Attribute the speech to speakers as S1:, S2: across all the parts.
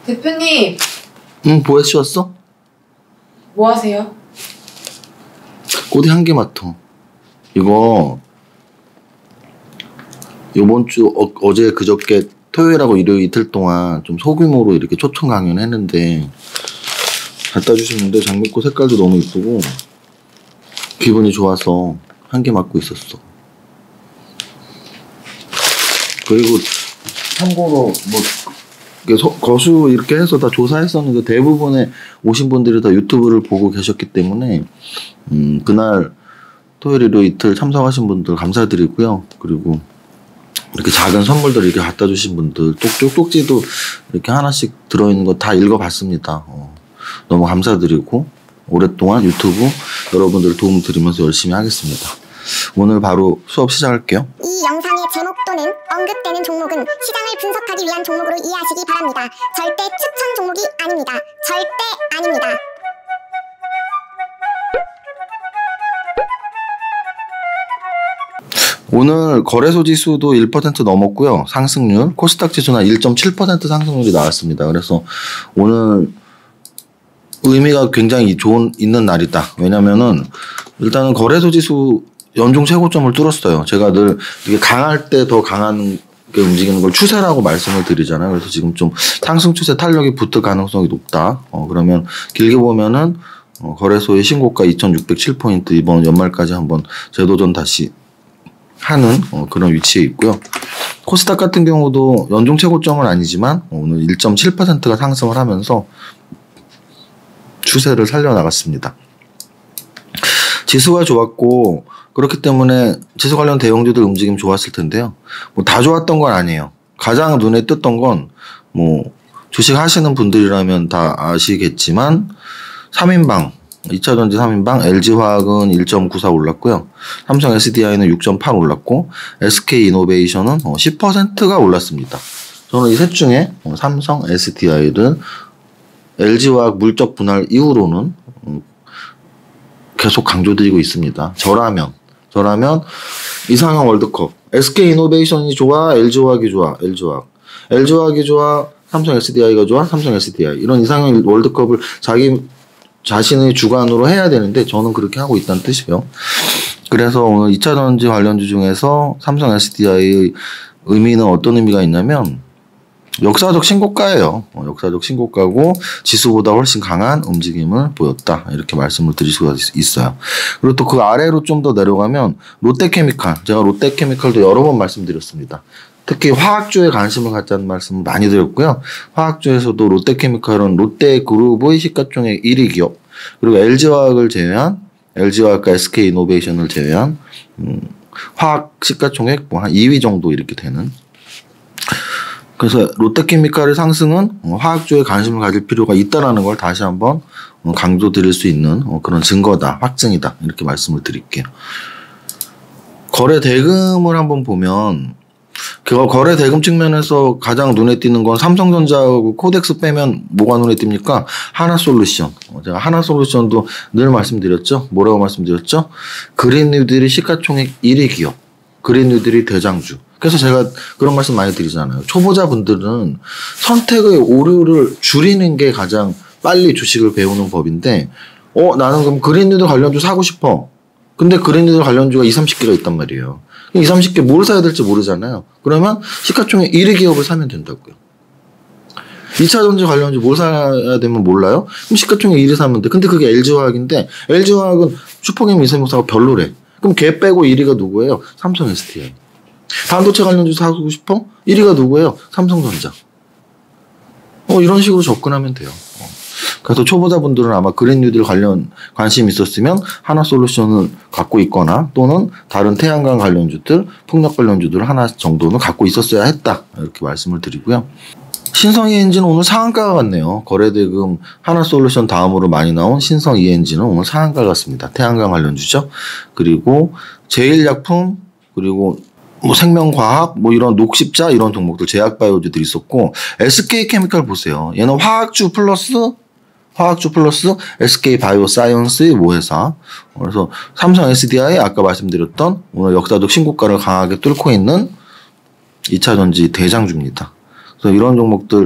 S1: 대표님.
S2: 응, 보혜씨 왔어?
S1: 뭐 하세요?
S2: 꼬리 한 개 맡아. 이거 요번 주 어제 그저께 토요일하고 일요일 이틀 동안 좀 소규모로 이렇게 초청 강연했는데 갖다 주셨는데 장미꽃 색깔도 너무 이쁘고 기분이 좋아서 한 개 맡고 있었어. 그리고 참고로 뭐 거수 이렇게 해서 다 조사했었는데 대부분의 오신 분들이 다 유튜브를 보고 계셨기 때문에 그날 토요일 일요일 이틀 참석하신 분들 감사드리고요. 그리고 이렇게 작은 선물들 이렇게 갖다 주신 분들 쪽지도 이렇게 하나씩 들어있는 거 다 읽어봤습니다. 너무 감사드리고 오랫동안 유튜브 여러분들 도움 드리면서 열심히 하겠습니다. 오늘 바로 수업 시작할게요.
S3: 이 영상의 제목 또는 언급되는 종목은 시장을 분석하기 위한 종목으로 이해하시기 바랍니다. 절대 추천 종목이 아닙니다. 절대 아닙니다.
S2: 오늘 거래소 지수도 1% 넘었고요. 상승률 코스닥 지수는 1.7% 상승률이 나왔습니다. 그래서 오늘 의미가 굉장히 있는 날이다. 왜냐면은 일단은 거래소 지수 연중 최고점을 뚫었어요. 제가 늘 이게 강할 때 더 강한 게 움직이는 걸 추세라고 말씀을 드리잖아요. 그래서 지금 좀 상승 추세 탄력이 붙을 가능성이 높다. 그러면 길게 보면은 거래소의 신고가 2,607포인트 이번 연말까지 한번 재도전 다시 하는 그런 위치에 있고요. 코스닥 같은 경우도 연중 최고점은 아니지만 오늘 1.7%가 상승을 하면서 추세를 살려나갔습니다. 지수가 좋았고 그렇기 때문에 지수 관련 대형주들 움직임 좋았을 텐데요. 뭐 다 좋았던 건 아니에요. 가장 눈에 띄었던 건 뭐 주식 하시는 분들이라면 다 아시겠지만 3인방 2차전지 3인방 LG화학은 1.94 올랐고요. 삼성 SDI는 6.8 올랐고 SK이노베이션은 10%가 올랐습니다. 저는 이 셋 중에 삼성 SDI를 LG화학 물적 분할 이후로는 계속 강조드리고 있습니다. 저라면 이상형 월드컵 SK이노베이션이 좋아 LG화학이 좋아 LG화학이 좋아 삼성 SDI가 좋아 삼성 SDI 이런 이상형 월드컵을 자신의 주관으로 해야 되는데 저는 그렇게 하고 있다는 뜻이에요. 그래서 오늘 2차전지 관련주 중에서 삼성 SDI의 의미는 어떤 의미가 있냐면 역사적 신고가예요. 역사적 신고가고 지수보다 훨씬 강한 움직임을 보였다. 이렇게 말씀을 드릴 수가 있어요. 그리고 또 그 아래로 좀 더 내려가면 롯데케미칼. 제가 롯데케미칼도 여러 번 말씀드렸습니다. 특히 화학주에 관심을 갖자는 말씀을 많이 드렸고요. 화학주에서도 롯데케미칼은 롯데그룹의 시가총액 1위 기업 그리고 LG화학을 제외한 LG화학과 SK이노베이션을 제외한 화학 시가총액 뭐 한 2위 정도 이렇게 되는 그래서 롯데케미칼의 상승은 화학주에 관심을 가질 필요가 있다라는 걸 다시 한번 강조드릴 수 있는 그런 증거다, 확증이다 이렇게 말씀을 드릴게요. 거래 대금을 한번 보면 그 거래 대금 측면에서 가장 눈에 띄는 건 삼성전자하고 코덱스 빼면 뭐가 눈에 띕니까? 하나솔루션. 제가 하나솔루션도 늘 말씀드렸죠. 뭐라고 말씀드렸죠? 그린뉴딜이 시가총액 1위 기업. 그린뉴딜이 대장주. 그래서 제가 그런 말씀 많이 드리잖아요. 초보자분들은 선택의 오류를 줄이는 게 가장 빨리 주식을 배우는 법인데 나는 그럼 그린뉴딜 관련주 사고 싶어. 근데 그린뉴딜 관련주가 20-30개가 있단 말이에요. 20-30개 뭘 사야 될지 모르잖아요. 그러면 시가총액 1위 기업을 사면 된다고요. 2차전지 관련주 뭘 사야 되면 몰라요? 그럼 시가총액 1위 사면 돼. 근데 그게 LG화학인데 LG화학은 슈퍼게임 이세무사가 별로래. 그럼 걔 빼고 1위가 누구예요? 삼성 SDI. 반도체 관련주 사고 싶어? 1위가 누구예요? 삼성전자. 이런 식으로 접근하면 돼요. 그래서 초보자분들은 아마 그린뉴딜 관련 관심이 있었으면 하나솔루션을 갖고 있거나 또는 다른 태양광 관련주들, 풍력 관련주들 하나 정도는 갖고 있었어야 했다. 이렇게 말씀을 드리고요. 신성이엔진은 오늘 상한가가 같네요. 거래대금 하나솔루션 다음으로 많이 나온 신성이엔진은 오늘 상한가 같습니다. 태양광 관련주죠. 그리고 제일약품 그리고 뭐 생명과학 뭐 이런 녹십자 이런 종목들 제약바이오주들이 있었고 SK케미칼 보세요. 얘는 화학주 플러스 SK바이오사이언스의 모회사. 그래서 삼성 SDI 아까 말씀드렸던 오늘 역사적 신고가를 강하게 뚫고 있는 2차전지 대장주입니다. 그래서 이런 종목들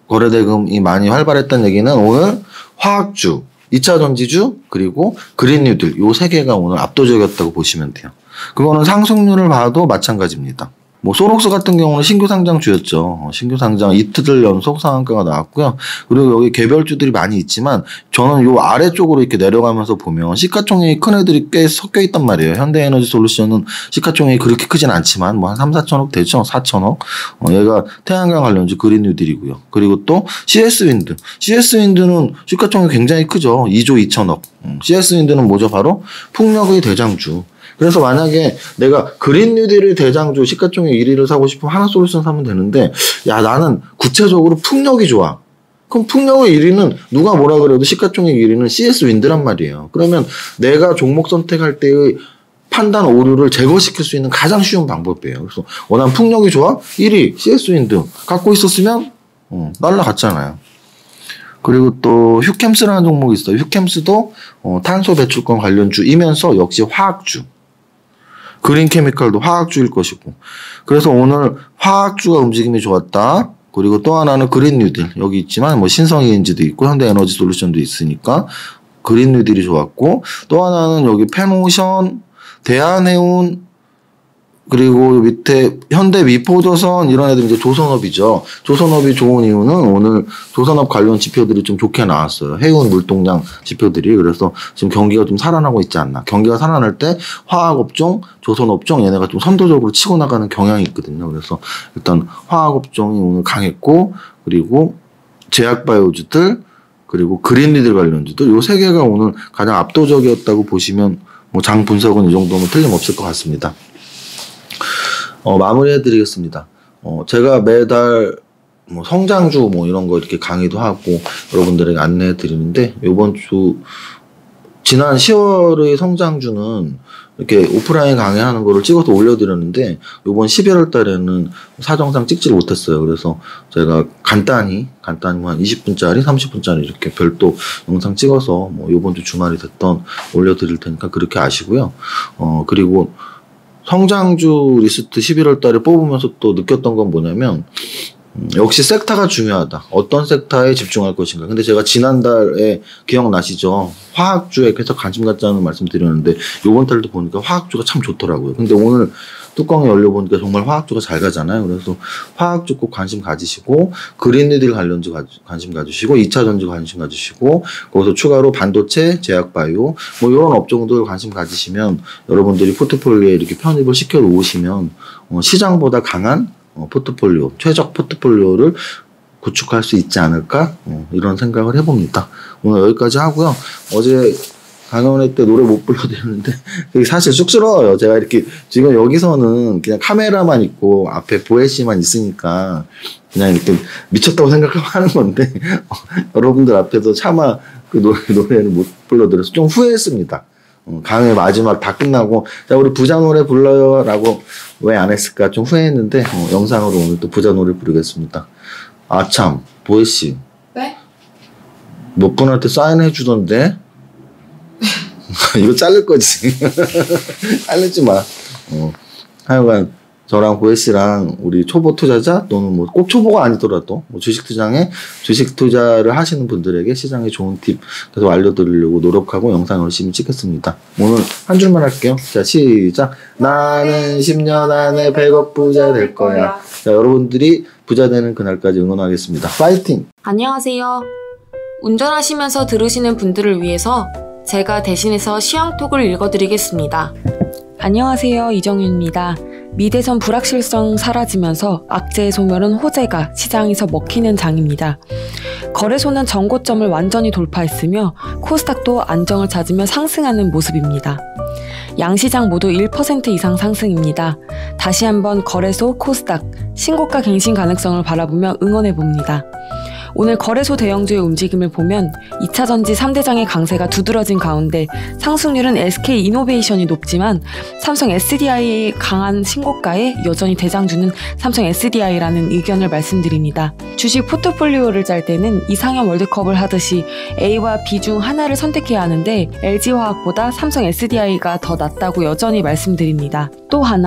S2: 거래 대금이 많이 활발했다는 얘기는 오늘 화학주, 2차 전지주, 그리고 그린 뉴딜 요 세 개가 오늘 압도적이었다고 보시면 돼요. 그거는 상승률을 봐도 마찬가지입니다. 뭐 소록스 같은 경우는 신규 상장주였죠. 신규 상장 이틀 연속 상한가가 나왔고요. 그리고 여기 개별주들이 많이 있지만 저는 요 아래쪽으로 이렇게 내려가면서 보면 시가총액이 큰 애들이 꽤 섞여 있단 말이에요. 현대에너지 솔루션은 시가총액이 그렇게 크진 않지만 뭐 한 3, 4천억 되죠. 4천억. 얘가 태양광 관련주 그린 뉴딜이고요. 그리고 또 CS 윈드. CS 윈드는 시가총액이 굉장히 크죠. 2조 2천억. CS 윈드는 뭐죠? 바로 풍력의 대장주. 그래서 만약에 내가 그린 뉴딜의 대장주 시가총액 1위를 사고 싶으면 하나솔루션 사면 되는데 야 나는 구체적으로 풍력이 좋아. 그럼 풍력의 1위는 누가 뭐라 그래도 시가총액 1위는 CS 윈드란 말이에요. 그러면 내가 종목 선택할 때의 판단 오류를 제거시킬 수 있는 가장 쉬운 방법이에요. 그래서 난 풍력이 좋아? 1위 CS 윈드 갖고 있었으면 날라갔잖아요. 그리고 또 휴캠스라는 종목이 있어요. 휴캠스도 탄소 배출권 관련주이면서 역시 화학주. 그린 케미칼도 화학주일 것이고. 그래서 오늘 화학주가 움직임이 좋았다. 그리고 또 하나는 그린 뉴딜. 여기 있지만 뭐 신성 ENG도 있고 현대 에너지 솔루션도 있으니까 그린 뉴딜이 좋았고, 또 하나는 여기 페노션, 대한해운, 그리고 밑에 현대 미포조선 이런 애들 이제 조선업이죠. 조선업이 좋은 이유는 오늘 조선업 관련 지표들이 좀 좋게 나왔어요. 해운 물동량 지표들이. 그래서 지금 경기가 좀 살아나고 있지 않나. 경기가 살아날 때 화학업종, 조선업종 얘네가 좀 선도적으로 치고 나가는 경향이 있거든요. 그래서 일단 화학업종이 오늘 강했고, 그리고 제약바이오주들, 그리고 그린리들 관련주들 요 세 개가 오늘 가장 압도적이었다고 보시면 뭐 장 분석은 이 정도면 틀림없을 것 같습니다. 마무리해드리겠습니다. 제가 매달 뭐 성장주 뭐 이런 거 이렇게 강의도 하고 여러분들에게 안내해드리는데, 요번 주 지난 10월의 성장주는 이렇게 오프라인 강의하는 거를 찍어서 올려드렸는데 요번 11월 달에는 사정상 찍지를 못했어요. 그래서 제가 간단히 한 20분짜리, 30분짜리 이렇게 별도 영상 찍어서 뭐 요번 주 주말이 됐던 올려드릴 테니까 그렇게 아시고요. 그리고 성장주 리스트 11월 달에 뽑으면서 또 느꼈던 건 뭐냐면, 역시 섹터가 중요하다. 어떤 섹터에 집중할 것인가. 근데 제가 지난달에 기억나시죠? 화학주에 계속 관심 갖자는 말씀 드렸는데, 요번 달도 보니까 화학주가 참 좋더라고요. 근데 오늘 뚜껑이 열려보니까 정말 화학주가 잘 가잖아요. 그래서 화학주 꼭 관심 가지시고, 그린 뉴딜 관련주 관심 가지시고, 2차 전지 관심 가지시고, 거기서 추가로 반도체, 제약바이오, 뭐 이런 업종들 관심 가지시면 여러분들이 포트폴리오에 이렇게 편입을 시켜 놓으시면 시장보다 강한 포트폴리오, 최적 포트폴리오를 구축할 수 있지 않을까? 이런 생각을 해봅니다. 오늘 여기까지 하고요. 어제 강연회 때 노래 못 불러드렸는데 사실 쑥스러워요. 제가 이렇게 지금 여기서는 그냥 카메라만 있고 앞에 보혜씨만 있으니까 그냥 이렇게 미쳤다고 생각하고 하는 건데 여러분들 앞에서 차마 그 노래를 못 불러드려서 좀 후회했습니다. 강의 마지막 다 끝나고 자 우리 부자 노래 불러요 라고 왜 안 했을까 좀 후회했는데 영상으로 오늘 또 부자 노래 부르겠습니다. 아참 보혜씨
S1: 네?
S2: 몇 분한테 사인해 주던데 이거 자를 거지. 자르지 마. 하여간 저랑 보혜씨랑 우리 초보 투자자 또는 뭐 꼭 초보가 아니더라도 뭐 주식 투자를 하시는 분들에게 시장에 좋은 팁 계속 알려드리려고 노력하고 영상 열심히 찍겠습니다. 오늘 한 줄만 할게요. 자 시작. 나는 10년 안에 100억 부자 될 거야. 자 여러분들이 부자 되는 그날까지 응원하겠습니다. 파이팅!
S4: 안녕하세요. 운전하시면서 들으시는 분들을 위해서 제가 대신해서 시황톡을 읽어드리겠습니다. 안녕하세요. 이정윤입니다. 미대선 불확실성 사라지면서 악재의 소멸은 호재가 시장에서 먹히는 장입니다. 거래소는 전고점을 완전히 돌파했으며 코스닥도 안정을 찾으며 상승하는 모습입니다. 양시장 모두 1% 이상 상승입니다. 다시 한번 거래소, 코스닥, 신고가 갱신 가능성을 바라보며 응원해봅니다. 오늘 거래소 대형주의 움직임을 보면 2차전지 3대장의 강세가 두드러진 가운데 상승률은 SK이노베이션이 높지만 삼성 SDI의 강한 신고가에 여전히 대장주는 삼성 SDI라는 의견을 말씀드립니다. 주식 포트폴리오를 짤 때는 이상형 월드컵을 하듯이 A와 B 중 하나를 선택해야 하는데 LG화학보다 삼성 SDI가 더 낫다고 여전히 말씀드립니다. 또 하나,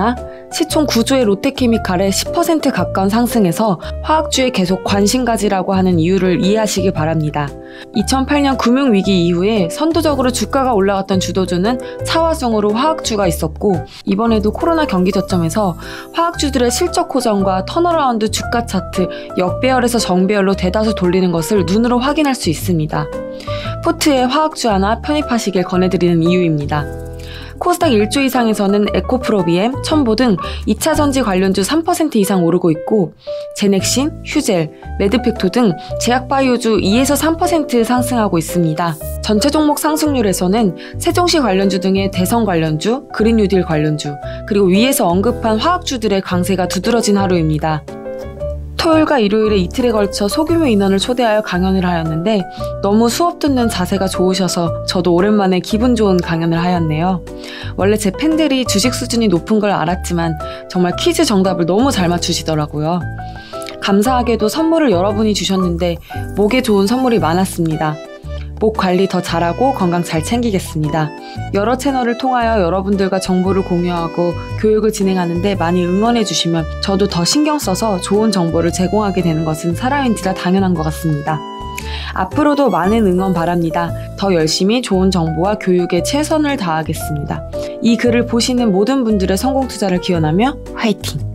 S4: 시총 9조의 롯데케미칼에 10% 가까운 상승해서 화학주에 계속 관심 가지라고 하는 이유를 이해하시기 바랍니다. 2008년 금융위기 이후에 선도적으로 주가가 올라갔던 주도주는 차화성으로 화학주가 있었고, 이번에도 코로나 경기 저점에서 화학주들의 실적 호전과 턴어라운드 주가 차트, 역배열에서 정배열로 대다수 돌리는 것을 눈으로 확인할 수 있습니다. 포트에 화학주 하나 편입하시길 권해드리는 이유입니다. 코스닥 1조 이상에서는 에코프로비엠, 첨보 등 2차 전지 관련주 3% 이상 오르고 있고, 제넥신, 휴젤, 메드펙토 등 제약바이오주 2에서 3% 상승하고 있습니다. 전체 종목 상승률에서는 세종시 관련주 등의 대선 관련주, 그린 뉴딜 관련주, 그리고 위에서 언급한 화학주들의 강세가 두드러진 하루입니다. 토요일과 일요일에 이틀에 걸쳐 소규모 인원을 초대하여 강연을 하였는데 너무 수업 듣는 자세가 좋으셔서 저도 오랜만에 기분 좋은 강연을 하였네요. 원래 제 팬들이 주식 수준이 높은 걸 알았지만 정말 퀴즈 정답을 너무 잘 맞추시더라고요. 감사하게도 선물을 여러분이 주셨는데 목에 좋은 선물이 많았습니다. 목 관리 더 잘하고 건강 잘 챙기겠습니다. 여러 채널을 통하여 여러분들과 정보를 공유하고 교육을 진행하는데 많이 응원해 주시면 저도 더 신경 써서 좋은 정보를 제공하게 되는 것은 살아있는지라 당연한 것 같습니다. 앞으로도 많은 응원 바랍니다. 더 열심히 좋은 정보와 교육에 최선을 다하겠습니다. 이 글을 보시는 모든 분들의 성공 투자를 기원하며 화이팅!